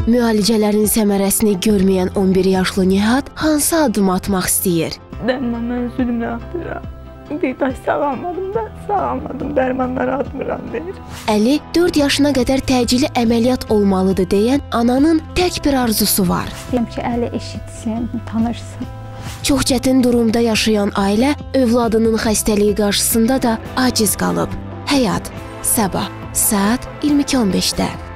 Müalicələrin səmərəsini görməyən 11 yaşlı Nihat hansı addım atmaq istəyir? Dərman mən zülmlə atıram. Bir daş sağalmadım, dərmanları atmıram deyir. Əli 4 yaşına qədər təcili əməliyyat olmalıdır deyən ananın tək bir arzusu var. Deyəm ki, Əli eşitsin, tanırsın. Çox çətin durumda yaşayan ailə övladının xəstəliyi qarşısında da aciz qalıb. Həyat, sabah, saat 22:15-də.